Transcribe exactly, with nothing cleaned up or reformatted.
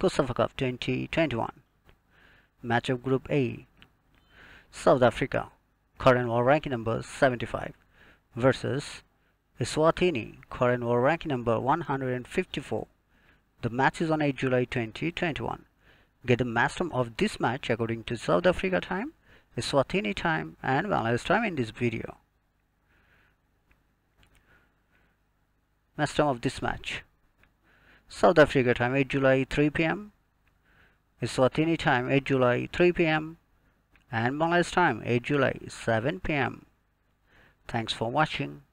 COSAFA Cup twenty twenty-one. Match of Group A. South Africa, current world ranking number seventy-five, versus Eswatini, current world ranking number one hundred fifty-four. The match is on eighth July twenty twenty-one. Get the match time of this match according to South Africa time, Eswatini time, and Bangladesh time in this video. Match time of this match: South Africa time eighth July three p m Eswatini time eighth July three p m and Bangladesh time eighth July seven p m Thanks for watching.